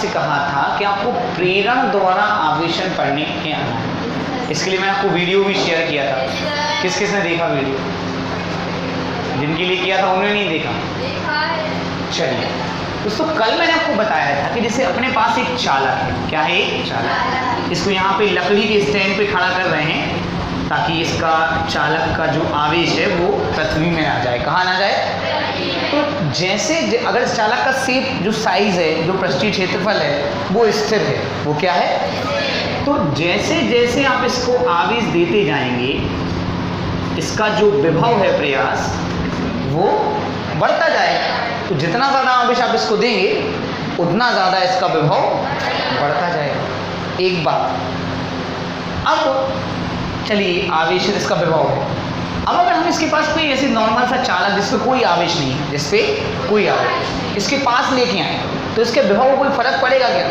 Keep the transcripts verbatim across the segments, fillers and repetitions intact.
आपसे कहा था कि आपको प्रेरण द्वारा आवेशन पढ़ने के आना है। इसके लिए मैंने आपको वीडियो भी शेयर किया था। किस किस ने देखा वीडियो? जिनके लिए किया था उन्होंने नहीं देखा? चलिए दोस्तों, कल मैंने आपको बताया था कि जैसे अपने पास एक चालक है। क्या है? एक चालक। इसको यहाँ पे लकड़ी के स्टैंड पे खड़ा कर रहे हैं ताकि इसका चालक का जो आवेश है वो पृथ्वी में आ जाए। कहाँ ना जाए? तो जैसे अगर इस चालक का शेप, जो साइज है, जो पृष्ठीय क्षेत्रफल है वो स्थिर है, वो क्या है? तो जैसे जैसे आप इसको आवेश देते जाएंगे, इसका जो विभव है प्रयास वो बढ़ता जाएगा। तो जितना ज़्यादा आवेश आप इसको देंगे उतना ज़्यादा इसका विभव बढ़ता जाएगा। एक बात। अब चलिए, आवेश इसका विभव है। अब अगर हम इसके पास कोई ऐसी नॉर्मल सा चालक जिसपे कोई आवेश नहीं है, जिसपे कोई आवेश, इसके पास लेके आए तो इसके विभव को कोई फर्क पड़ेगा क्या?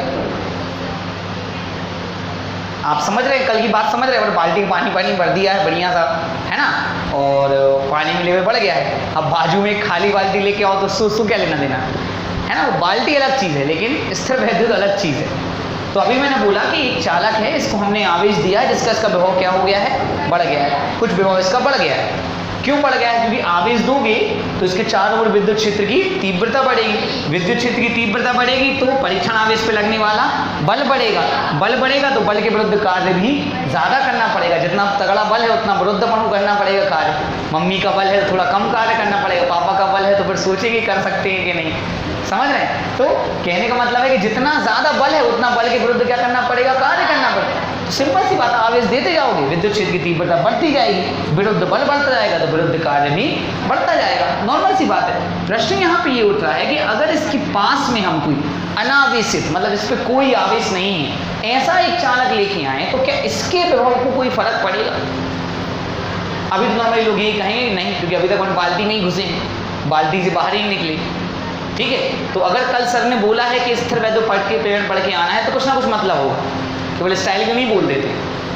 आप समझ रहे हैं? कल की बात समझ रहे हैं? और बाल्टी में पानी पानी भर दिया है बढ़िया सा, है ना, और पानी में लेवल बढ़ गया है। अब बाजू में एक खाली बाल्टी लेके आओ तो सो सो क्या लेना देना, है ना। वो बाल्टी अलग चीज़ है लेकिन स्थिर वैद्युत अलग चीज़ है। तो अभी मैंने बोला कि एक चालक है, इसको हमने आवेश दिया है जिसका इसका विभव क्या हो गया है? बढ़ गया है। कुछ विभव इसका बढ़ गया है। क्यों बढ़ गया है? क्योंकि आवेश दोगे तो इसके चारों ओर विद्युत क्षेत्र की तीव्रता बढ़ेगी। विद्युत क्षेत्र की तीव्रता बढ़ेगी तो परीक्षण आवेश पे लगने वाला बल बढ़ेगा। बल बढ़ेगा तो बल के विरुद्ध कार्य भी ज़्यादा करना पड़ेगा। जितना तगड़ा बल है उतना विरुद्धपणु करना पड़ेगा कार्य। मम्मी का बल है तो थोड़ा कम कार्य करना पड़ेगा, पापा का बल है तो फिर सोचेंगे कर सकते हैं कि नहीं। समझ रहे हैं? तो कहने का मतलब है कि जितना ज़्यादा बल है उतना बल के विरुद्ध क्या करना पड़ेगा? कार्य करना पड़ेगा। तो सिंपल सी बात है, आवेश देते जाओगे विद्युत क्षेत्र की तीव्रता बढ़ती जाएगी, विरुद्ध बल बढ़ता जाएगा तो विरुद्ध कार्य भी बढ़ता जाएगा। नॉर्मल सी बात है। प्रश्न यहाँ पे ये उठ रहा है कि अगर इसके पास में हम कोई अनावेशित, मतलब इस पर कोई आवेश नहीं है, ऐसा एक चालक लेके आए तो क्या इसके विभव को कोई फर्क पड़ेगा? अभी तो नॉर्मली लोग ये कहेंगे नहीं, क्योंकि अभी तक हम बाल्टी में ही घुसे, बाल्टी से बाहर ही निकले। ठीक है, तो अगर कल सर ने बोला है कि स्थिर वैद्युत पढ़ के प्रेरण पढ़ के आना है तो कुछ ना कुछ मतलब होगा, केवल स्टाइल में नहीं बोल देते।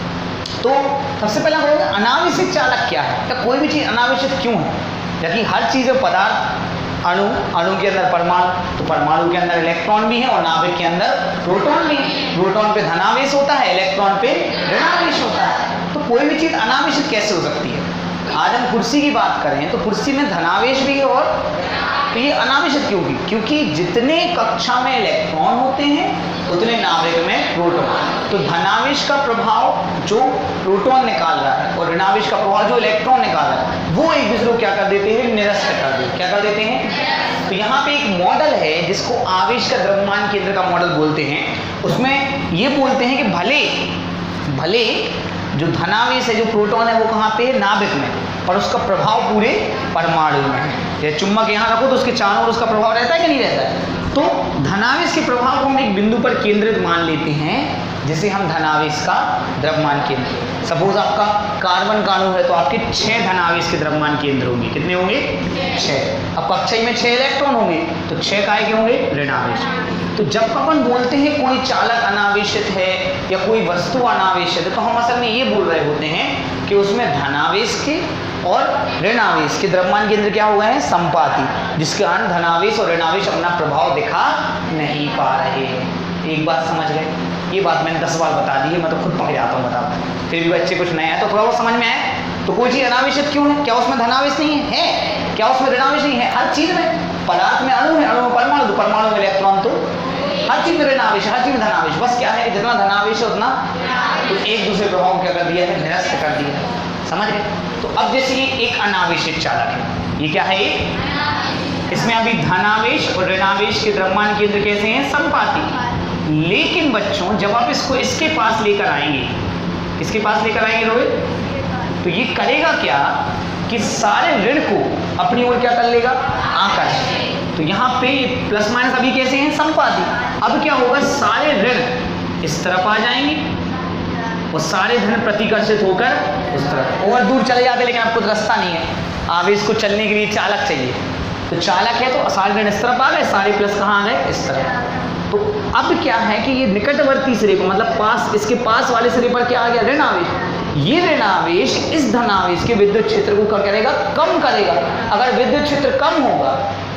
तो सबसे पहले बोलेंगे अनावेशित चालक क्या है। तो कोई भी चीज़ अनावेशित क्यों है? जबकि हर चीज़ में पदार्थ, अणु, अणु के अंदर परमाणु, तो परमाणु के अंदर इलेक्ट्रॉन भी है और नाभिक के अंदर प्रोटॉन भी है। प्रोटॉन पे धनावेश होता है, इलेक्ट्रॉन पे ऋणावेश होता है। तो कोई भी चीज़ अनावेशित कैसे हो सकती है? आज हम कुर्सी की बात करें तो कुर्सी में धनावेश भी है और तो ये अनावेशित क्यों होगी? क्योंकि जितने कक्षा में इलेक्ट्रॉन होते हैं उतने नाभिक में प्रोटॉन। तो धनावेश का प्रभाव जो प्रोटॉन निकाल रहा है और ऋणावेश का प्रभाव जो इलेक्ट्रॉन निकाल रहा है वो एक दूसरे को क्या कर देते हैं? निरस्त कर देते हैं। क्या कर देते हैं? तो यहाँ पे एक मॉडल है जिसको आवेश का द्रव्यमान केंद्र का मॉडल बोलते हैं। उसमें ये बोलते हैं कि भले भले जो धनावेश है, जो प्रोटॉन है, वो कहाँ पे है? नाभिक में, और उसका प्रभाव पूरे परमाणु में है। ये चुम्बक यहाँ रखो तो उसके चारों ओर उसका प्रभाव रहता है कि नहीं रहता है? तो धनावेश के प्रभाव को हम एक बिंदु पर केंद्रित मान लेते हैं जिसे हम धनावेश का द्रव्यमान केंद्र। सपोज आपका कार्बन का अणु है तो आपके छह धनावेश के द्रव्यमान केंद्र होंगे। कितने होंगे? छह। अब कक्षीय में छह इलेक्ट्रॉन होंगे तो छह काय के होंगे? ऋणावेश। तो जब अपन बोलते हैं कोई चालक अनावेशित है या कोई वस्तु अनावेशित है तो हम असल में ये बोल रहे होते हैं कि उसमें धनावेश के और ऋणावेश के द्रव्यमान केंद्र क्या हो गए हैं? संपाती, जिसके कारण धनावेश और ऋणावेश अपना प्रभाव दिखा नहीं पा रहे हैं। एक बात समझ गए? ये बात मैंने दस बार बता दी है, मैं तो खुद पक जाता हूँ बताओ, फिर भी बच्चे कुछ नया है तो थोड़ा बहुत समझ में आए। तो कोई चीज़ अनावेशित क्यों है? क्या उसमें धनावेश नहीं है? है। क्या उसमें ऋणावेश नहीं है? हर चीज़ में। पदार्थ में अणु है, अणु में परमाणु, तो परमाणु में इलेक्ट्रॉन, तो हर चीज़ में ऋणावेश, हर चीज़ में धनावेश। बस क्या है कि जितना धनावेश है उतना तो एक दूसरे प्रभाव क्या कर दिया है? निरस्त कर दिया है। समझ गए? तो अब जैसे ये एक अनावेशित चालक है, ये क्या है? ये इसमें अभी धनावेश और ऋणावेश के द्रव्यमान केंद्र कैसे हैं? संपाती। लेकिन बच्चों जब आप इसको इसके पास लेकर आएंगे, इसके पास लेकर आएंगे रोहित, तो ये करेगा क्या कि सारे ऋण को अपनी ओर क्या कर लेगा? आकर्षित। तो यहाँ पे प्लस माइनस अभी कैसे हैं? संपाती। अब क्या होगा? सारे ऋण इस तरफ आ जाएंगे और सारे धन प्रतिकर्षित होकर उस तरफ और दूर चले जाते, लेकिन आपको रास्ता नहीं है। आवेश को चलने के लिए चालक चाहिए, तो चालक है तो सारे ऋण इस तरफ आ गए, सारे प्लस कहाँ आ गए? इस तरफ। तो अब क्या है कि ये निकटवर्ती सिरे को, मतलब पास, इसके पास वाले सिरे पर क्या आ गया? ऋण आवेश। ये ऋण आवेश इस धनावेश के विद्युत क्षेत्र को क्या करेगा? कम करेगा। अगर विद्युत क्षेत्र कम होगा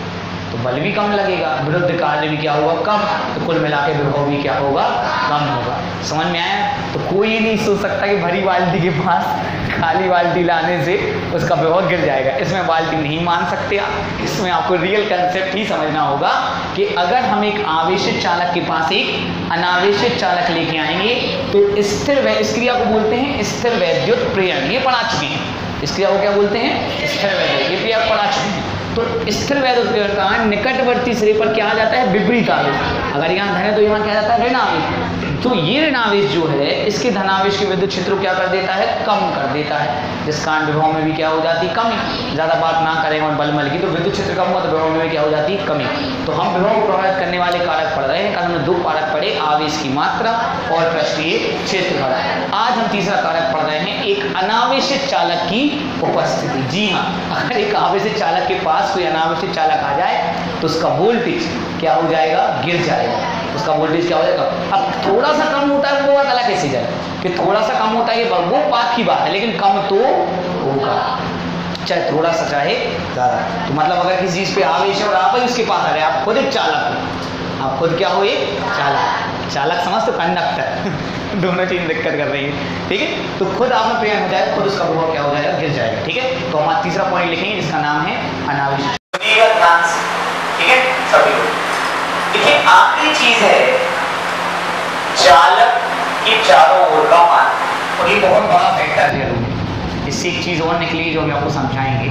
तो बल भी कम लगेगा, विरुद्ध कार्य भी क्या होगा, कम, तो कुल मिला के विभव भी क्या होगा, कम होगा। समझ में आया? तो कोई नहीं सोच सकता कि भरी बाल्टी के पास खाली बाल्टी लाने से उसका विभव गिर जाएगा। इसमें बाल्टी नहीं मान सकते आप, इसमें आपको रियल कंसेप्ट ही समझना होगा कि अगर हम एक आवेशित चालक के पास एक अनावेशित चालक लेके आएंगे तो स्थिर वै इस क्रिया को बोलते हैं स्थिर वैद्युत प्रेरण। ये पढ़ा चुके हैं, इस क्रिया को क्या बोलते हैं, स्थिर वैद्युत, ये क्रिया पढ़ा चुके हैं। तो स्थिर वैद्युत प्रेरण का निकटवर्ती सिरे पर क्या आ जाता है, विपरीत आवेश। अगर यहाँ धन है तो यहाँ क्या जाता है, ऋण आवेश। तो ये ऋण आवेश जो है इसके धनावेश के विद्युत क्षेत्र को क्या कर देता है, कम कर देता है, जिस कारण विभव में भी क्या हो जाती है, कमी। ज़्यादा बात ना करें और बल मल की, तो विद्युत क्षेत्र कम हुआ तो विभव में भी क्या हो जाती है, कमी। तो हम विभव को प्रभावित करने वाले कारक पढ़ रहे हैं, कारण में दो कारक पढ़े, आवेश की मात्रा और पृष्ठीय क्षेत्रफल। आज हम तीसरा कारक पढ़ रहे हैं, एक अनावेशित चालक की उपस्थिति। जी हाँ, अगर एक आवेशित चालक के पास कोई अनावेशित चालक आ जाए तो उसका वोल्टेज क्या हो जाएगा, गिर जाएगा। उसका वोल्टेज क्या हो जाएगा। अब थोड़ा सा कम होता है वो बात अलग कैसे जाए कि थोड़ा सा कम होता है वो बात की बात है, लेकिन कम तो होगा, चाहे थोड़ा सा चाहे ज़्यादा। तो मतलब अगर किसी चीज़ पे आवेश है और आप ही उसके पास आ रहे हैं, आप खुद एक चालक हो, आप खुद क्या हो, एक चालक। चालक समझ तो कंडक्टर दोनों चीज़ दिक्कत कर रही है, ठीक है। तो खुद आप में प्रेरण हो जाए, खुद उसका विभव क्या हो जाएगा, गिर जाएगा, ठीक है। तो हमारा तीसरा पॉइंट लिखेंगे जिसका नाम है अनावेशित। ठीक है सभी लोग, देखिए आखिरी चीज है चालक के चारों ओर का मान, और ये बहुत बड़ा फैक्टर है। इससे एक चीज और निकली जो हम आपको समझाएंगे।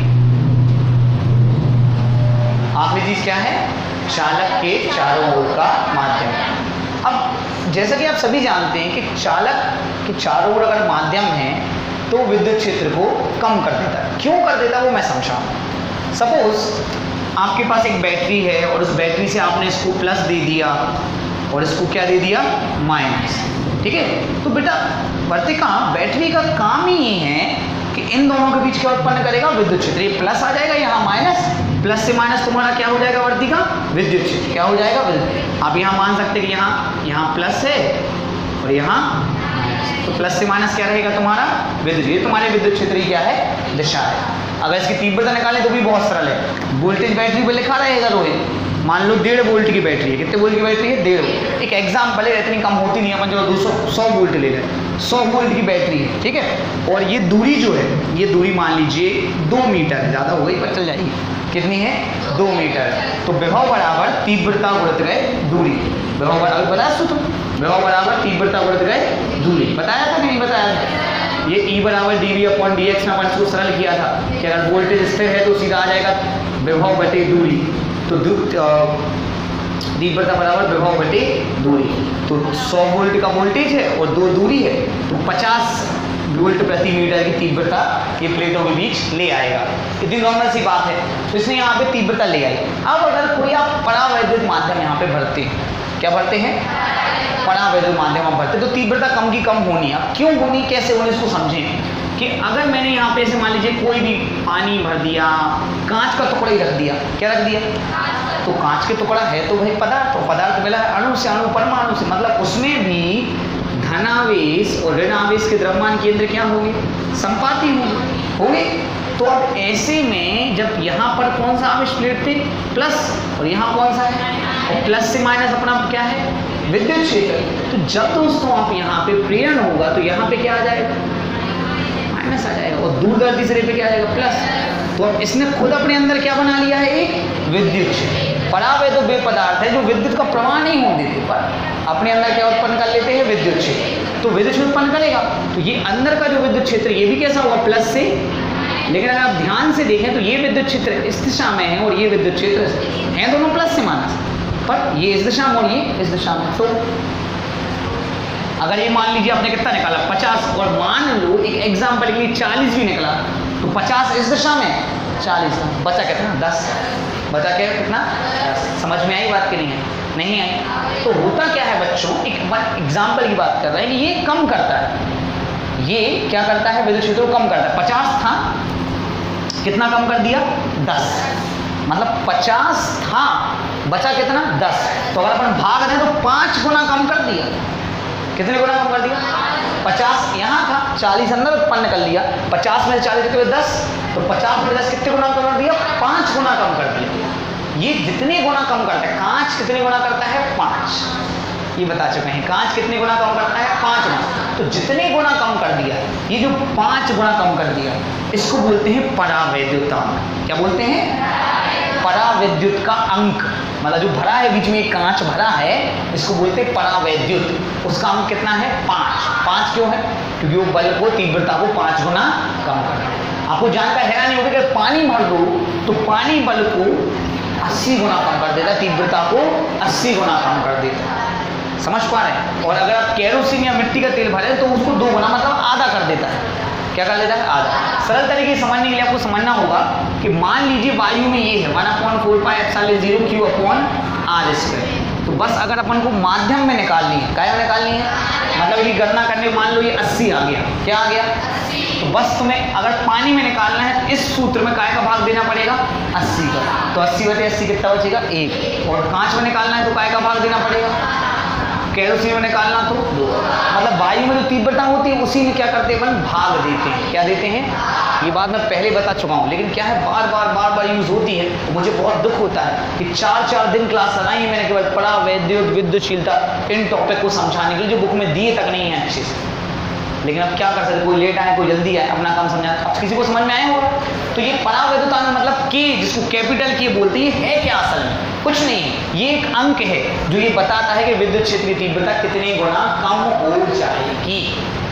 आखिरी चीज क्या है, चालक के चारों ओर का माध्यम। अब जैसा कि आप सभी जानते हैं कि चालक के चारों ओर अगर माध्यम है तो विद्युत क्षेत्र को कम कर देता है। क्यों कर देता है वो मैं समझाऊं। सपोज आपके पास एक बैटरी है और उस बैटरी से आपने इसको प्लस दे दिया और इसको क्या दे दिया, माइनस, ठीक है। तो बेटा वर्तिका बैटरी का काम ही ये है कि इन दोनों के बीच क्या उत्पन्न करेगा, विद्युत क्षेत्र। ये प्लस आ जाएगा, यहाँ माइनस, प्लस से माइनस तुम्हारा क्या हो जाएगा वर्तिका, विद्युत क्षेत्र। क्या हो जाएगा, विद्युत। आप यहाँ मान सकते हैं कि यहाँ यहाँ प्लस है और यहाँ माइनस, तो प्लस से माइनस क्या रहेगा तुम्हारा, विद्युत। ये तुम्हारे विद्युत क्षेत्र की क्या है, दिशा है। अगर इसकी तीव्रता निकालें तो भी बहुत सरल है। वोल्टेज बैटरी पर लिखा रहेगा रोहित, मान लो डेढ़ वोल्ट की बैटरी है। कितने वोल्ट की बैटरी है, डेढ़। एक एग्जाम्पल है, इतनी कम होती नहीं है, अपन जो दो सौ सौ वोल्ट ले लें, सौ वोल्ट की बैटरी है, ठीक है। और ये दूरी जो है, ये दूरी मान लीजिए दो मीटर है, ज़्यादा हो गई पर चल जाएगी। कितनी है, दो मीटर। तो विभव बराबर तीव्रता गुणित गए दूरी। विभव बराबर बताया सूत्र, विभव बराबर तीव्रता गुणित गए दूरी। बताया था कि नहीं बताया था। ये E बराबर d v upon d x में अपन इसको सरल किया था कि अगर वोल्टेज स्थिर है तो सीधा आ जाएगा विभव बटे दूरी। तो तीव्रता बराबर विभव बटे दूरी। तो सौ वोल्ट का वोल्टेज है और दो दूरी है, तो पचास वोल्ट प्रति मीटर की तीव्रता ये प्लेटों के बीच ले आएगा। इतनी नॉर्मल सी बात है। तो इसने यहाँ पे तीव्रता ले आई। अब अगर कोई आप परावैद्युत माध्यम यहाँ पे भरते हैं, क्या भरते हैं, परावैद्युत माध्यम हम भरते, तो तीव्रता कम की कम होनी है। अब क्यों होनी, कैसे होनी, इसको समझें कि अगर मैंने यहाँ पे से मान लीजिए कोई भी पानी भर दिया, कांच का टुकड़ा ही रख दिया, क्या रख दिया, तो कांच के टुकड़ा है तो भाई पदार्थ, तो पदार्थ मिला है अणु से, अणु परमाणु से, मतलब उसमें भी धनावेश और ऋणावेश के द्रव्यमान केंद्र क्या होंगे, संपाती होंगे होंगे तो अब ऐसे में जब यहाँ पर कौन सा आवेश प्लेट थे, प्लस, और यहाँ कौन सा है, और प्लस से माइनस अपना क्या है, विद्युत क्षेत्र। तो जब दोस्तों आप यहाँ पे प्रेरण होगा तो यहाँ पे क्या आ जाएगा, माइनस आ जाएगा, और दूरदर्शी सिरे पे क्या आ जाएगा, प्लस। तो अब इसने खुद अपने अंदर क्या बना लिया है, एक विद्युत क्षेत्र। परावैद्युत वे पदार्थ है जो विद्युत का प्रवाह नहीं होने देते, पर अपने अंदर क्या उत्पन्न कर लेते हैं, विद्युत क्षेत्र। तो विद्युत क्षेत्र उत्पन्न करेगा, तो ये अंदर का जो विद्युत क्षेत्र ये भी कैसा होगा, प्लस से। लेकिन अगर आप ध्यान से देखें तो ये विद्युत क्षेत्र इस दिशा में है और ये विद्युत क्षेत्र है दोनों प्लस से माइनस, पर ये इस दिशा में और ये इस दिशा में। तो अगर ये मान लीजिए आपने कितना निकाला, पचास, और मान लो एक एग्जाम्पल के लिए चालीस भी निकला, तो पचास इस दिशा में, चालीस का बचा कितना, दस। बचा क्या कितना, दस। समझ में आई बात कि नहीं है, नहीं आई। तो होता क्या है बच्चों, एक एग्जाम्पल की बात कर रहे हैं कि ये कम करता है, ये क्या करता है, विद्युत क्षेत्र को कम करता है। पचास था, कितना कम कर दिया, दस। मतलब पचास था, बचा कितना, दस। तो अगर अपन भाग रहे हैं तो पाँच गुना कम कर दिया। कितने गुना कम कर दिया, पचास यहाँ था, चालीस अंदर उत्पन्न कर लिया, पचास में से चालीस कितने, दस, तो पचास में दस कितने गुना कम कर दिया, पाँच गुना कम कर दिया। ये जितने गुना कम करता है, कांच कितने गुना करता है, पाँच, ये बता चुके हैं। कांच कितने गुना कम करता है, पाँच गुना। तो जितने गुना कम कर दिया, ये जो पाँच गुना कम कर दिया, इसको बोलते हैं परावैद्युतांक। क्या बोलते हैं, परावैद्युत का अंक। मतलब जो भरा है बीच में एक कांच भरा है, इसको बोलते हैं परावैद्युत। उसका अंक कितना है, पाँच। पाँच क्यों है, क्योंकि वो बल को, तीव्रता को पाँच गुना कम कर रहा है। आपको जानकर हैरानी होगी कि पानी भर दो तो पानी बल को अस्सी गुना कम कर देता है, तीव्रता को अस्सी गुना कम कर देता है। समझ पा रहे हैं। और अगर आप केरोसिन या मिट्टी का तेल भरें तो उसको दो गुना मतलब आधा कर देता है। क्या कर देता है, आधा। सरल तरीके से समझने के लिए आपको समझना होगा कि मान लीजिए वायु में ये है one upon four pi epsilon zero q upon r square. तो बस अगर अपन को माध्यम में निकालनी है, क्या निकालनी है, मतलब कि गणना करने में मान लो ये अस्सी आ गया, क्या आ गया, तो बस तुम्हें अगर पानी में निकालना है तो इस सूत्र में काय का भाग देना पड़ेगा, अस्सी का। तो अस्सी बटे अस्सी कितना बचेगा, एक। और कांच में निकालना है तो काय का भाग देना पड़ेगा, केरोसिन में निकालना तो दो। मतलब वायु में जो तीव्रता होती है उसी में क्या करते हैं, अपन भाग देते हैं। क्या देते हैं, ये बात मैं पहले बता चुका हूँ, लेकिन क्या है बार बार बार बार यूज होती है। तो मुझे बहुत दुख होता है कि चार चार दिन क्लास लगाई है मैंने केवल परावैद्युत विद्युतशीलता इन टॉपिक को समझाने के लिए, जो बुक में दिए तक नहीं है अच्छे से। लेकिन अब क्या कर सकते, कोई लेट आए कोई जल्दी आए, अपना काम समझा। अब किसी को समझ में आया होगा। तो ये परावैद्युतांक मतलब के, जिसको कैपिटल के बोलते हैं, ये है क्या असल में, कुछ नहीं है। ये एक अंक है जो ये बताता है कि विद्युत क्षेत्र की तीव्रता कितने गुना कम हो जाएगी।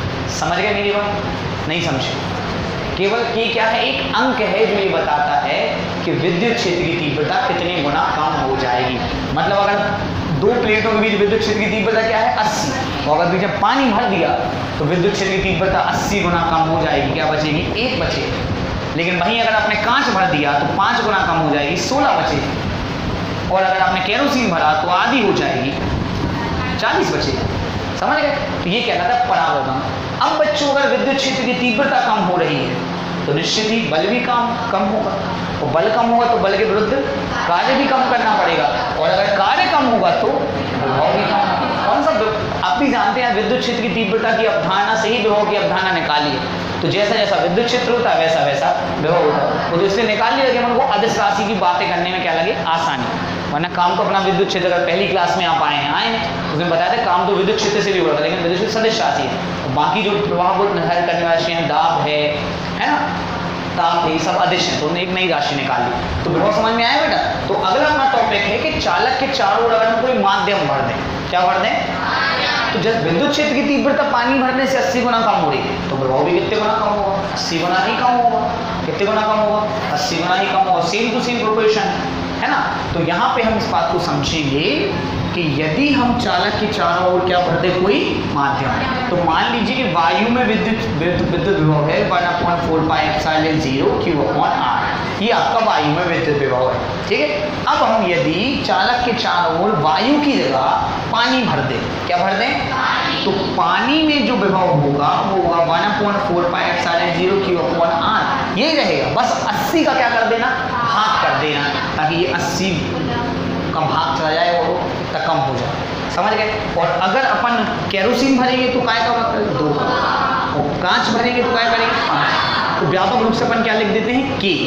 समझ गए मेरी बात, नहीं समझे। केवल के क्या है, एक अंक है जो ये बताता है कि विद्युत क्षेत्र की तीव्रता कितने गुना कम हो जाएगी। मतलब अगर दो प्लेटों के बीच विद्युत क्षेत्र की तीव्रता क्या है, अस्सी, और अगर बीच में पानी भर दिया तो विद्युत क्षेत्र की तीव्रता अस्सी गुना कम हो जाएगी। क्या बचेगी, एक बचेगी। लेकिन वहीं अगर आपने कांच भर दिया तो पाँच गुना कम हो जाएगी, सोलह बचेगी। और अगर आपने केरोसिन भरा तो आधी हो जाएगी, चालीस बचेगी। समझ गए। तो ये कहना था परावैद्युतांक। अब बच्चों अगर विद्युत क्षेत्र की तीव्रता कम हो रही है तो निश्चित ही बल भी कम कम होगा, और बल कम होगा तो बल के विरुद्ध कार्य भी कम करना पड़ेगा, और अगर कार्य कम होगा तो विभव भी कम होगा। कौन सा, आप भी जानते हैं विद्युत क्षेत्र की तीव्रता की अवधारणा से ही विभव की अवधारणा निकाली है। तो जैसा जैसा विद्युत क्षेत्र होता है वैसा वैसा विभव होता है। तो इसलिए निकाल लिया कि हमको अदिश राशि की बातें करने में क्या लगे, आसानी। वरना काम तो अपना विद्युत क्षेत्र, अगर पहली क्लास में आप आए हैं आए हैं उसमें बताया था काम तो विद्युत क्षेत्र से भी होता है, लेकिन विद्युत क्षेत्र सदिश राशि है। बाकी जो प्रवाह को निर्धारित करने वाली राशि हैं, दाब है है ना, ताप है, सब अदिश है। तो उन्होंने एक नई राशि निकाल ली। तो विभव समझ में आया बेटा। तो अगला अपना टॉपिक है कि चालक के चारों ओर अगर हम कोई माध्यम भर दें, क्या भर दें, तो जब विद्युत क्षेत्र की तीव्रता पानी भरने से अस्सी गुना कम हो रही है तो विभव भी कितने गुना कम होगा, अस्सी गुना ही कम होगा। कितने गुना कम होगा, अस्सी गुना ही कम होगा। सेम टू सेम प्रोपोर्शन है ना। तो यहाँ पे हम इस बात को समझेंगे कि यदि हम चालक के चारों ओर क्या भरते कोई माध्यम, तो मान लीजिए कि वायु में विद्युत विद्युत विभव है one upon four pi epsilon zero q upon r. ये आपका वायु में विद्युत विभव है, ठीक है। अब हम यदि चालक के चारों ओर वायु की जगह पानी भर दें, क्या भर दें, तो पानी में जो विभव होगा वो होगा one upon four pi epsilon zero q upon r. यही रहेगा, बस अस्सी का क्या कर देना, भाग कर देना, ताकि ये अस्सी का भाग चला जाए और तक कम हो जाए। समझ गए। और अगर अपन केरोसिन भरेंगे तो काय का मतलब दो, और कांच भरेंगे तो काय करेंगे, पाँच। तो व्यापक रूप से अपन क्या लिख देते हैं, के,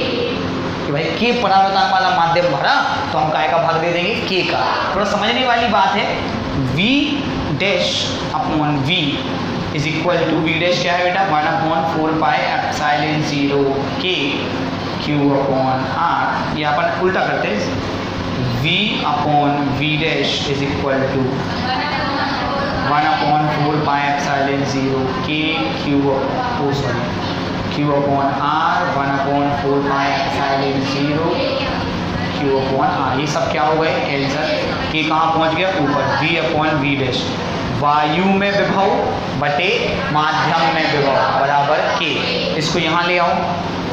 कि भाई के परावैद्युतांक वाला माध्यम भरा तो हम काय का भाग दे देंगे, के का। थोड़ा समझने वाली बात है। v dash upon v is equal to, v dash क्या है बेटा, one upon four pi epsilon zero के क्यू अपॉन आर। ये अपन उल्टा करते हैं, v अपॉन v dash is equal to one upon four pi epsilon zero के q o sorry q upon r, one upon four pi epsilon zero q upon r. ये सब क्या हो गए, कैंसर। के कहाँ पहुँच गया, ऊपर, v अपॉन v डैश, वायु में विभव बटे माध्यम में विभव बराबर के। इसको यहाँ ले आओ,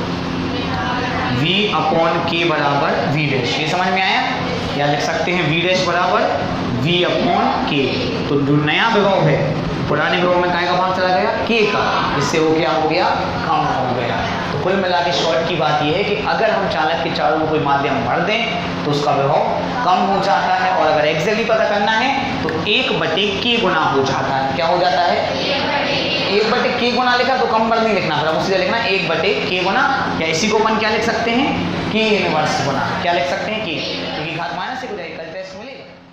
v अपॉन के बराबर v डैश। ये समझ में आया। या लिख सकते हैं v डैश बराबर v अपॉन के। तो जो नया विभव है, पुराने विभव में काय का भाग चला गया, के का, इससे वो क्या हो गया, कम हो गया। तो कुल मिला के शॉर्ट की बात यह है कि अगर हम चालक के चारों ओर कोई माध्यम भर दें तो उसका विभव कम हो जाता है, और अगर एक्जेक्टली पता करना है तो एक बटे के गुना हो जाता है। क्या हो जाता है, एक बटे के गुना लिखा तो कम बड़ नहीं लिखना, फिर सीधा लिखना एक बटे के गुना, या इसी को अपन क्या लिख सकते हैं, के इनवर्स गुना। क्या लिख सकते हैं, के। से हो जाएगी, कल टेस्ट मिलेगा।